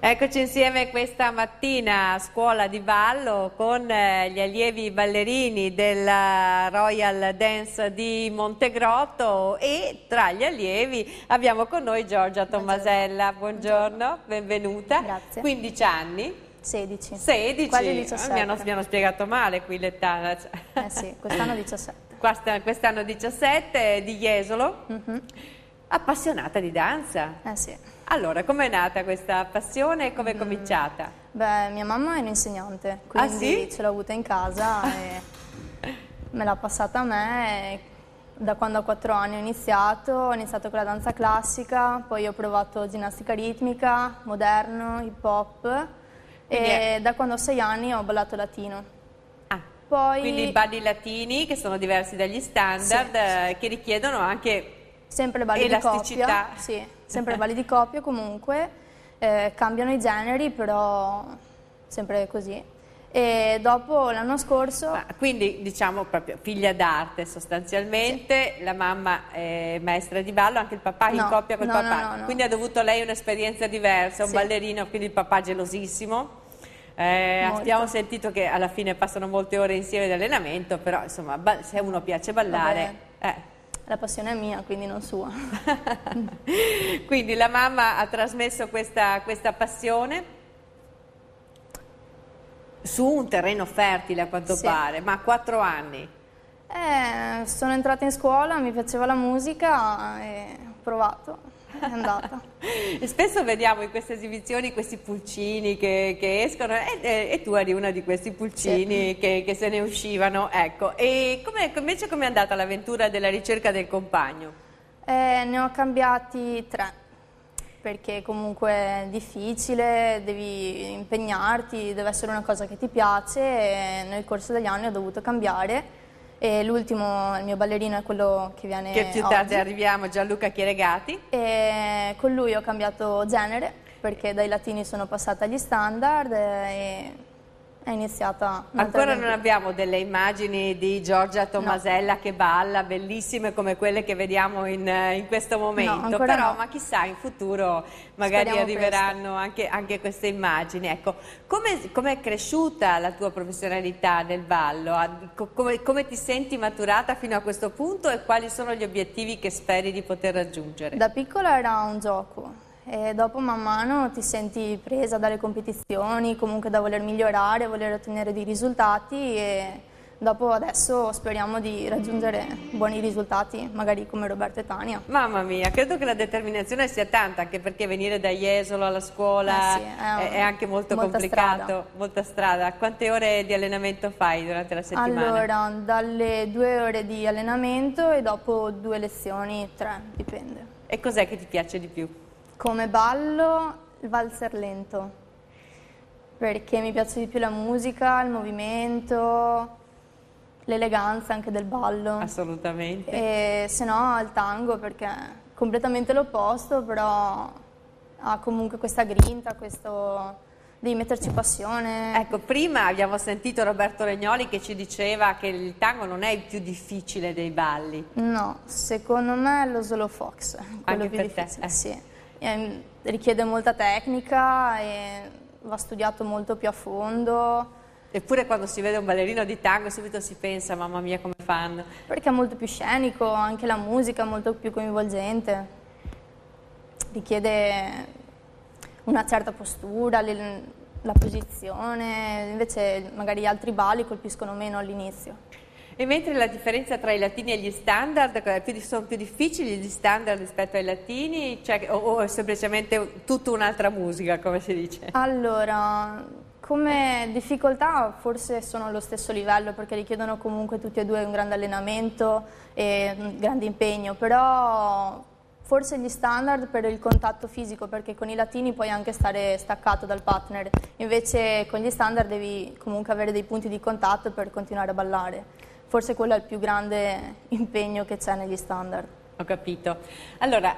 Eccoci insieme questa mattina a scuola di ballo con gli allievi ballerini della Royal Dance di Montegrotto e tra gli allievi abbiamo con noi Giorgia Tomasella. Buongiorno, benvenuta. Grazie. 15 anni? 16. 16? Quasi 17. Mi hanno spiegato male qui l'età. Eh sì, quest'anno 17. Quest'anno 17, di Jesolo. Appassionata di danza. Eh sì. Allora, com'è nata questa passione e come è cominciata? Beh, mia mamma è un'insegnante, quindi sì? ce l'ho avuta in casa e me l'ha passata a me. E da quando ho 4 anni ho iniziato con la danza classica, poi ho provato ginnastica ritmica, moderno, hip hop e da quando ho 6 anni ho ballato latino. Poi... Quindi balli latini che sono diversi dagli standard, che richiedono anche sempre balli elasticità. di coppia, sì, sempre balli di coppia comunque, cambiano i generi però sempre così. E dopo l'anno scorso... quindi diciamo proprio figlia d'arte sostanzialmente, sì. La mamma è maestra di ballo, anche il papà in coppia col papà, no. Quindi ha dovuto lei un'esperienza diversa, un ballerino, quindi il papà gelosissimo. Abbiamo sentito che alla fine passano molte ore insieme di allenamento, però insomma se uno piace ballare... La passione è mia, quindi non sua. Quindi la mamma ha trasmesso questa passione su un terreno fertile a quanto pare, ma a 4 anni. Sono entrata in scuola, mi piaceva la musica e ho provato. È andata. Spesso vediamo in queste esibizioni questi pulcini che escono e tu eri una di questi pulcini che se ne uscivano. Ecco. E invece com'è andata l'avventura della ricerca del compagno? Ne ho cambiati 3, perché comunque è difficile, devi impegnarti, deve essere una cosa che ti piace e nel corso degli anni ho dovuto cambiare. E l'ultimo, il mio ballerino, è quello che viene che più tardi oggi. Arriviamo, Gianluca Chieregati. E con lui ho cambiato genere perché dai latini sono passata agli standard e è iniziata ancora non abbiamo delle immagini di Giorgia Tomasella che balla bellissime come quelle che vediamo in questo momento, però ma chissà in futuro magari speriamo arriveranno anche queste immagini. Ecco, come è cresciuta la tua professionalità nel ballo? Come ti senti maturata fino a questo punto e quali sono gli obiettivi che speri di poter raggiungere? Da piccola era un gioco. E dopo man mano ti senti presa dalle competizioni, comunque da voler migliorare, voler ottenere dei risultati e dopo adesso speriamo di raggiungere buoni risultati, magari come Roberto e Tania. Mamma mia, credo che la determinazione sia tanta, anche perché venire da Jesolo alla scuola è anche molto complicato, molta strada. Quante ore di allenamento fai durante la settimana? Allora, dalle 2 ore di allenamento e dopo 2 lezioni, 3, dipende. E cos'è che ti piace di più? Come ballo, il valzer lento, perché mi piace di più la musica, il movimento, l'eleganza anche del ballo. Assolutamente. E se no il tango, perché è completamente l'opposto, però ha comunque questa grinta, devi metterci passione. Ecco, prima abbiamo sentito Roberto Regnoli che ci diceva che il tango non è il più difficile dei balli. No, secondo me è lo solo fox, quello anche più per difficile. te? Sì. Richiede molta tecnica e va studiato molto più a fondo. Eppure quando si vede un ballerino di tango subito si pensa, mamma mia, come fanno? Perché è molto più scenico, anche la musica è molto più coinvolgente. Richiede una certa postura, la posizione, invece magari gli altri balli colpiscono meno all'inizio. E mentre la differenza tra i latini e gli standard, sono più difficili gli standard rispetto ai latini, o è semplicemente tutta un'altra musica, come si dice? Allora, come difficoltà forse sono allo stesso livello, perché richiedono comunque tutti e due un grande allenamento e un grande impegno, però forse gli standard per il contatto fisico, perché con i latini puoi anche stare staccato dal partner, invece con gli standard devi comunque avere dei punti di contatto per continuare a ballare. Forse quello è il più grande impegno che c'è negli standard. Ho capito. Allora,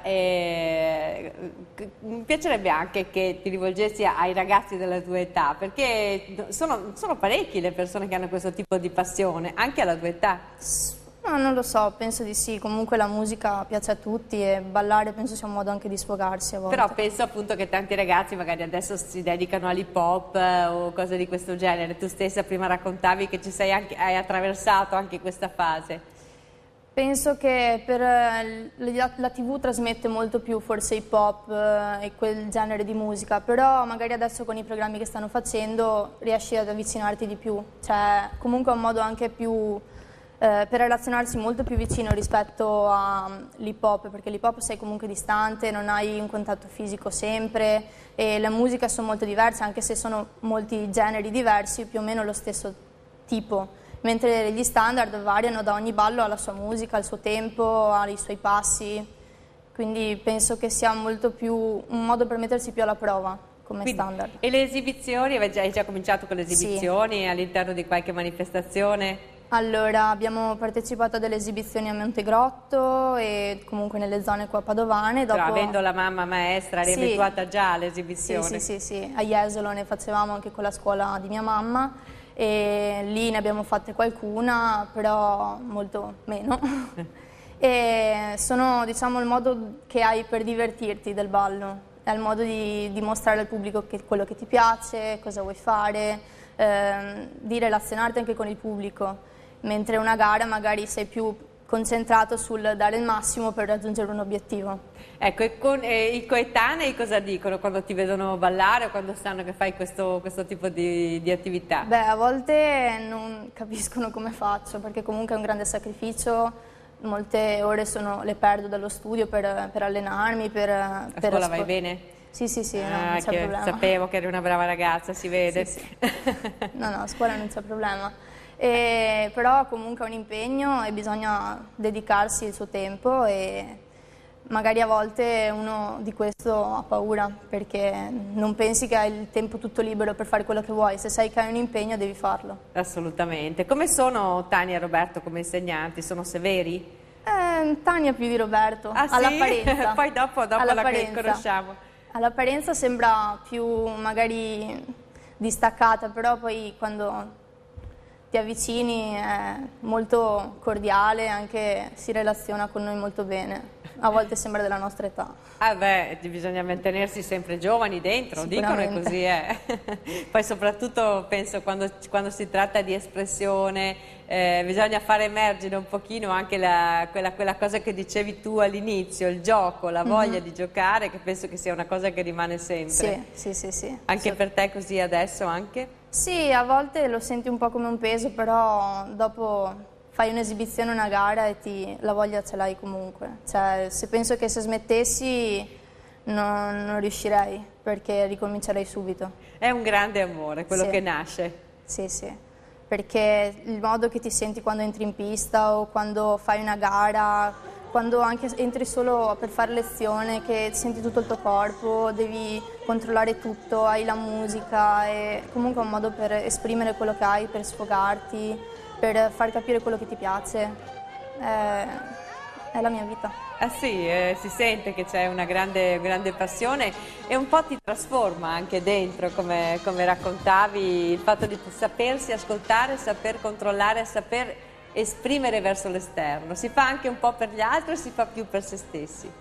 mi piacerebbe anche che ti rivolgessi ai ragazzi della tua età, perché sono parecchie le persone che hanno questo tipo di passione, anche alla tua età. No, non lo so, penso di sì, comunque la musica piace a tutti e ballare penso sia un modo anche di sfogarsi a volte. Però penso appunto che tanti ragazzi magari adesso si dedicano all'hip hop o cose di questo genere. Tu stessa prima raccontavi che hai attraversato anche questa fase. Penso che per la TV trasmette molto più forse hip hop e quel genere di musica, però magari adesso con i programmi che stanno facendo riesci ad avvicinarti di più, cioè comunque è un modo anche più per relazionarsi molto più vicino rispetto all'hip hop, perché l'hip hop sei comunque distante, non hai un contatto fisico sempre e le musiche sono molto diverse, anche se sono molti generi diversi, più o meno lo stesso tipo, mentre gli standard variano da ogni ballo alla sua musica, al suo tempo, ai suoi passi, quindi penso che sia molto più un modo per mettersi più alla prova come standard. E le esibizioni, hai già cominciato con le esibizioni all'interno di qualche manifestazione? Allora, abbiamo partecipato a delle esibizioni a Montegrotto e comunque nelle zone qua padovane. Dopo... Però avendo la mamma maestra, eri abituata già alle esibizioni? Sì, a Jesolo ne facevamo anche con la scuola di mia mamma e lì ne abbiamo fatte qualcuna, però molto meno. E sono, diciamo, il modo che hai per divertirti del ballo, è il modo di dimostrare al pubblico quello che ti piace, cosa vuoi fare, di relazionarti anche con il pubblico. Mentre una gara magari sei più concentrato sul dare il massimo per raggiungere un obiettivo. Ecco, e i coetanei cosa dicono quando ti vedono ballare o quando sanno che fai questo tipo di attività? Beh, a volte non capiscono come faccio, perché comunque è un grande sacrificio, molte ore le perdo dallo studio per allenarmi, A scuola vai bene? Sì, no, non c'è problema. Sapevo che eri una brava ragazza, si vede. Sì. No, a scuola non c'è problema. Però comunque è un impegno e bisogna dedicarsi il suo tempo e magari a volte uno di questo ha paura perché non pensi che hai il tempo tutto libero per fare quello che vuoi, se sai che hai un impegno devi farlo. Assolutamente. Come sono Tania e Roberto come insegnanti? Sono severi? Tania più di Roberto, sì? all'apparenza. Poi dopo la conosciamo. All'apparenza sembra più magari distaccata, però poi quando ti avvicini è molto cordiale, anche si relaziona con noi molto bene, a volte sembra della nostra età. Bisogna mantenersi sempre giovani dentro, dicono e così è. Poi soprattutto penso quando si tratta di espressione bisogna fare emergere un pochino anche quella cosa che dicevi tu all'inizio, il gioco, la voglia di giocare, che penso che sia una cosa che rimane sempre. Sì. Anche per te così adesso anche? Sì, a volte lo senti un po' come un peso, però dopo fai un'esibizione, una gara e la voglia ce l'hai comunque. Cioè, penso che se smettessi non riuscirei, perché ricomincerei subito. È un grande amore quello che nasce. Sì, perché il modo che ti senti quando entri in pista o quando fai una gara, quando anche entri solo per fare lezione, che senti tutto il tuo corpo, devi controllare tutto, hai la musica, è comunque un modo per esprimere quello che hai, per sfogarti, per far capire quello che ti piace. È la mia vita. Sì, si sente che c'è una grande passione e un po' ti trasforma anche dentro, come raccontavi, il fatto di sapersi ascoltare, saper controllare, saper esprimere verso l'esterno. Si fa anche un po' per gli altri o si fa più per se stessi?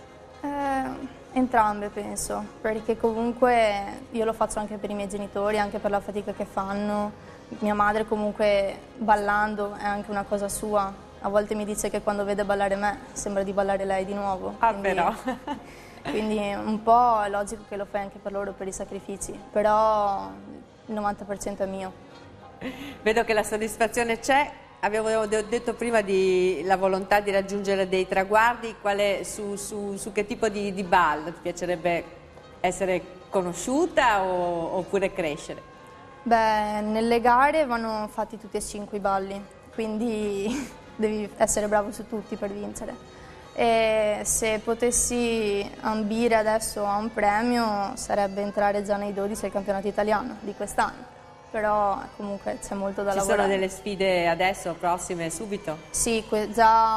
Entrambe penso, perché comunque io lo faccio anche per i miei genitori, anche per la fatica che fanno. Mia madre comunque ballando è anche una cosa sua, a volte mi dice che quando vede ballare me sembra di ballare lei di nuovo. Però. Quindi un po' è logico che lo fai anche per loro, per i sacrifici, però il 90% è mio. Vedo che la soddisfazione c'è. Avevo detto prima la volontà di raggiungere dei traguardi, su che tipo di ballo ti piacerebbe essere conosciuta oppure crescere? Beh, nelle gare vanno fatti tutti e 5 i balli, quindi devi essere bravo su tutti per vincere. E se potessi ambire adesso a un premio sarebbe entrare già nei 12 al campionato italiano di quest'anno. Però comunque c'è molto da lavorare. Ci sono delle sfide adesso, prossime, subito? Sì, già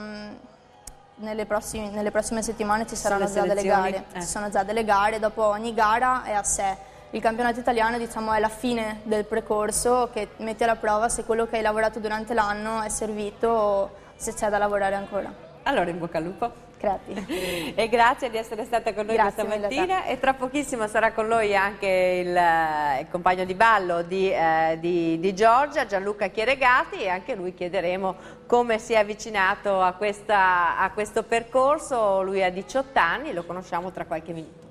nelle prossime settimane ci saranno già delle gare. Ci sono già delle gare, dopo ogni gara è a sé. il campionato italiano, diciamo, è la fine del percorso che metti alla prova se quello che hai lavorato durante l'anno è servito o se c'è da lavorare ancora. Allora, in bocca al lupo. Grazie. E grazie di essere stata con noi questa mattina, e tra pochissimo sarà con noi anche il compagno di ballo di Giorgia, Gianluca Chieregati, e anche lui chiederemo come si è avvicinato a questo percorso. Lui ha 18 anni, lo conosciamo tra qualche minuto.